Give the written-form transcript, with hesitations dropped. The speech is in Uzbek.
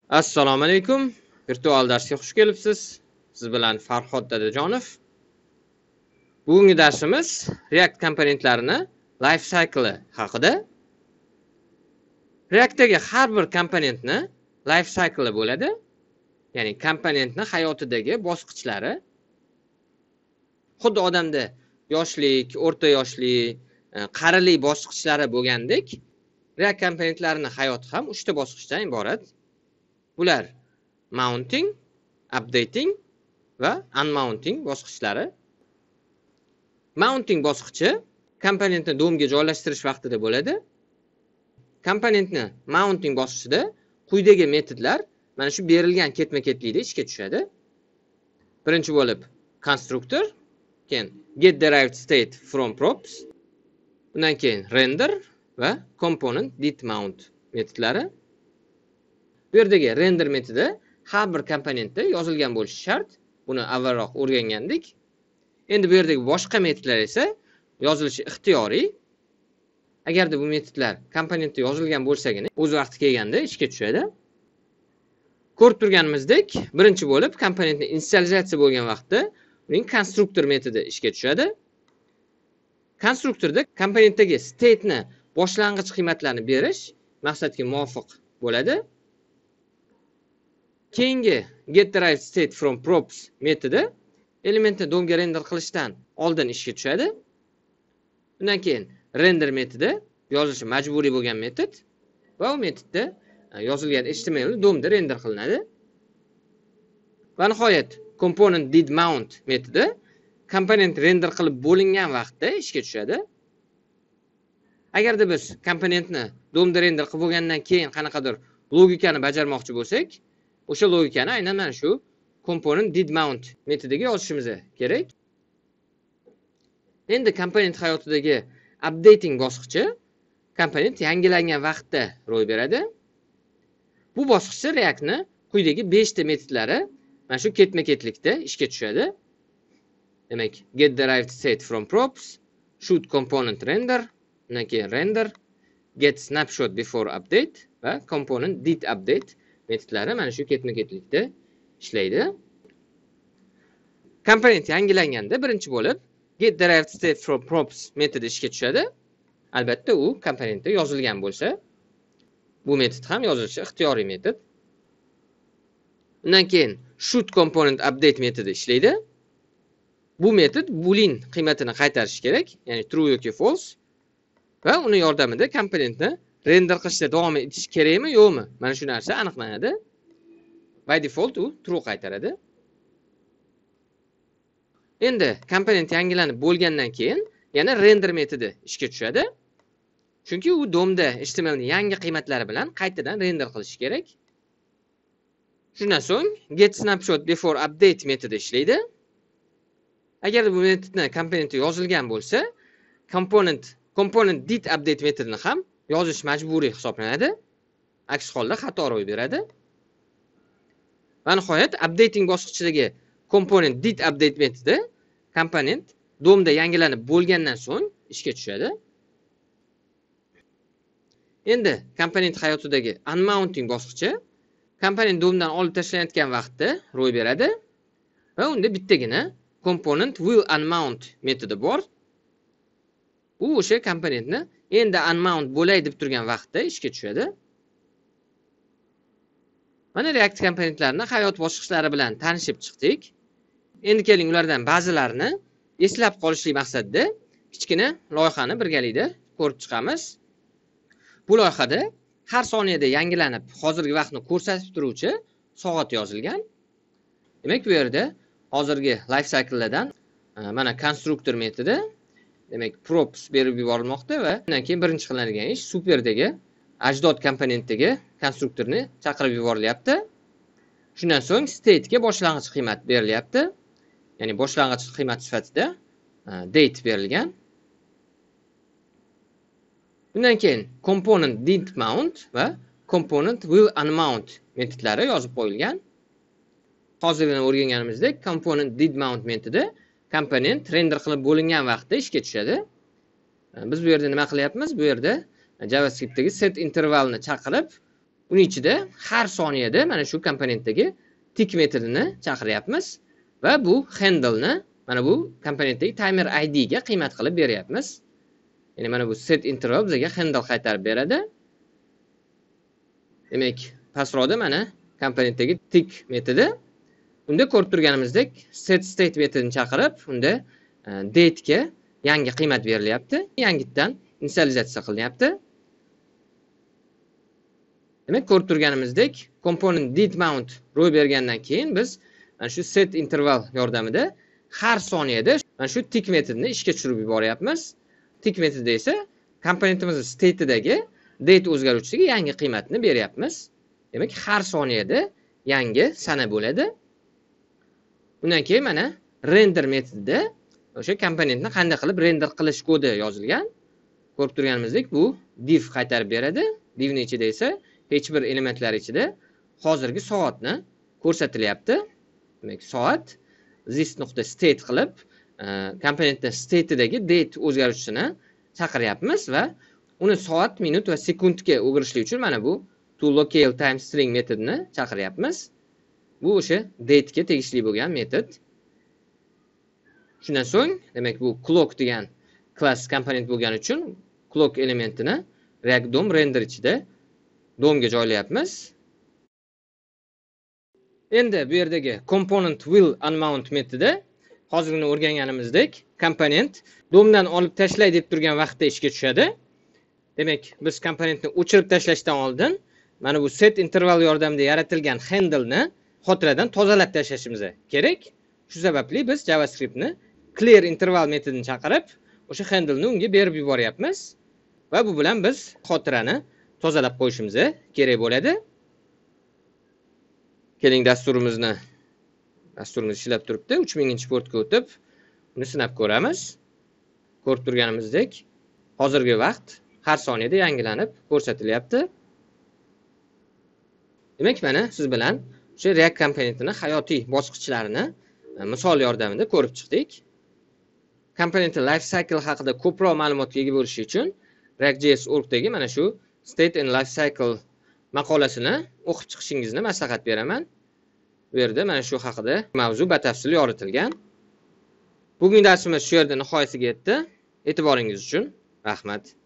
Assalomu alaykum. Virtual darsga xush kelibsiz. Siz bilan Farhod Dadajonov. Bugungi darsimiz React komponentlarini life cycle haqida. Reactdagi har bir komponentni life cycle bo'ladi. Ya'ni komponentni hayotidagi bosqichlari. Xuddi odamda yoshlik, o'rta yoshlik, qarilik bosqichlari bo'lgandek, React komponentlarining hayoti ham 3 ta bosqichdan iborat. Bular mounting, updating va unmounting bosqichlari. Mounting bosqichi komponentni DOMga joylashtirish vaqtida bo'ladi. Komponentni mounting bosqichida quyidagi metodlar mana shu berilgan ketma-ketlikda ishga tushadi. Birinchi bo'lib constructor, keyin get derived state from props, undan keyin render va component did mount metodlari. Bu yerdagi render metodi har bir komponentda yozilgan bo'lishi shart. Buni avvalroq o'rgangandik. Endi bu yerdagi boshqa metodlar esa yozilishi ixtiyoriy. Agarda bu metodlar komponentda yozilgan bo'lsagina o'z vaqti kelganda ishga tushadi. Ko'rib turganimizdek, birinchi bo'lib komponentni initializatsiya bo'lgan vaqtda uning constructor metodi ishga tushadi. Konstruktorda komponentdagi state'ni boshlang'ich qiymatlarini berish maqsadga muvofiq bo'ladi. Keyingi get derived state from props metodi elementni DOMga render qilishdan oldin ishga tushadi. Undan keyin render metodi yozilishi majburiy bo'lgan metod va u metodda yozilgan HTML DOMda render qilinadi. Va nihoyat component did mount metodi komponent render qilib bo'lingan vaqtda ishga tushadi. Agarda biz komponentni DOMda render qilib bo'lgandan keyin qanaqadir logikani bajarmoqchi bo'lsak, o'sha logikani aynan mana shu component did mount metodiga yozishimiz kerak. Endi komponent hayotidagi updating bosqichi komponent yangilangan vaqtda ro'y beradi. Bu bosqichda React'ni quyidagi 5 ta metodlari mana shu ketma-ketlikda ishga tushadi. Demak, get derived state from props, shoot component render, undan keyin render, get snapshot before update va component did update metodlari mana shu ketma-ketlikda ishlaydi. Komponent yangilanganda birinchi bo'lib get derived state from props metodi ishga tushadi. Albatta u komponentda yozilgan bo'lsa, bu metod ham yozilishi ixtiyoriy metod. Undan keyin shoot component update metodi ishlaydi. Bu metod boolean qiymatini qaytarishi kerak, ya'ni true yoki false. Va uni yordamida komponentni render qilishda davom etish kerakmi, yo'qmi? Mana shu narsa aniqlanadi. By default u true qaytaradi. Endi komponent yangilanib bo'lgandan keyin yana render metodi ishga tushadi. Chunki u DOMda HTML ning yangi qiymatlari bilan qaytadan render qilish kerak. Shundan so'ng get snapshot before update metodi ishlaydi. Agar bu metodni komponentga yozilgan bo'lsa, component did update metodini ham yozish majburiy hisoblanadi. Aks holda xato ro'y beradi. Va nihoyat updating bosqichidagi component did update metodi komponent DOMda yangilanib bo'lgandan so'ng ishga tushadi. Endi komponent hayotidagi unmounting bosqichi komponent DOMdan olib tashlanayotgan vaqtda ro'y beradi va unda bittagina component will unmount metodi bor. U o'sha komponentni endi unmount bo'lay deb turgan vaqtda ishga tushadi. Mana React komponentlarining hayot bosqichlari bilan tanishib chiqdik. Endi keling ulardan ba'zilarini eslab qolishlik maqsadida kichkina loyihani birgalikda ko'rib chiqamiz. Bu loyihada har soniyada yangilanib, hozirgi vaqtni ko'rsatib turuvchi soat yozilgan. Demak, bu yerda hozirgi life cycle'lardan mana constructor metodi, demak props berib yuborilmoqda va undan keyin birinchi qilinadigan ish superdagi ajdod komponentdagi konstruktorni chaqirib yuborilyapti. Shundan so'ng state ga boshlang'ich qiymat berilyapti. Ya'ni boshlang'ich qiymat sifatida date berilgan. Undan keyin component did mount va component will unmount metodlari yozib qo'yilgan. Hozirgina o'rganganimizdek, component did mount metodi komponent render qilib bo'lingan vaqtda ishga tushadi. Biz bu yerda nima qilyapmiz? Bu yerda JavaScriptdagi set intervalni chaqirib, Uning ichida har soniyada mana shu komponentdagi tick metodini chaqiryapmiz va bu handle'ni mana bu komponentdagi timer id ga qiymat qilib beryapmiz. Ya'ni mana bu set interval bizga handle qaytarib beradi. Demak, pastroqda mana komponentdagi tick metodi. Unda ko'rib turganimizdek set state metodini chaqirib, unda date ga yangi qiymat berilyapti. Yangitdan initializatsiya qilinyapti. Demak, ko'rib turganimizdek component date mount ro'y bergandan keyin biz mana shu set interval yordamida har soniyada mana shu tick metodini ishga tushirib yuboryapmiz. Tick metodida esa komponentimizning state'idagi date o'zgaruvchisiga yangi qiymatni beryapmiz. Demak, har soniyada yangi sana bo'ladi. Undan keyin mana render metodida o'sha komponentni qanday qilib render qilish kodi yozilgan. Ko'rib turganimizdek bu div qaytarib beradi. Divning ichida esa hech bir elementlar ichida hozirgi soatni ko'rsatilyapti. Demak, soat this.state qilib komponentning state'idagi date o'zgaruvchisini chaqiryapmiz va uni soat, minut va sekundga o'girishlik uchun mana bu toLocaleTimeString metodini chaqiryapmiz. Bu o'sha date ga tegishli bo'lgan metod. Shundan so'ng, demak bu clock degan klass komponent bo'lgani uchun clock elementini React DOM render ichida DOMga joylayapmiz. Endi bu yerdagi component will unmount metodi hozirgina o'rganganimizdek komponent DOMdan olib tashlay deb turgan vaqtda ishga tushadi. Demak, biz komponentni o'chirib tashlashdan oldin mana bu set interval yordamida yaratilgan handle'ni xotiradan tozalab tashlashimiz kerak. Shu sababli biz JavaScriptni clear interval metodini chaqirib, o'sha handle'ni unga berib yuboryapmiz va bu bilan biz xotirani tozalab qo'yishimiz kerak bo'ladi. Keling dasturimiz ishlab turibdi. 3000-portga o'tib, uni sinab ko'ramiz. Ko'rib turganimizdek, hozirgi vaqt har soniyada yangilanib ko'rsatilyapti. Demak, mana siz bilan o'sha React komponentini hayotiy bosqichlarini misol yordamida ko'rib chiqdik. Komponent life cycle haqida ko'proq ma'lumotga ega bo'lish uchun React.js.org dagi mana shu State and Life Cycle maqolasini o'qib chiqishingizni maslahat beraman. Bu yerda mana shu haqida mavzu batafsil yoritilgan. Bugungi darsimiz shu yerda nihoyasiga yetdi. E'tiboringiz uchun rahmat.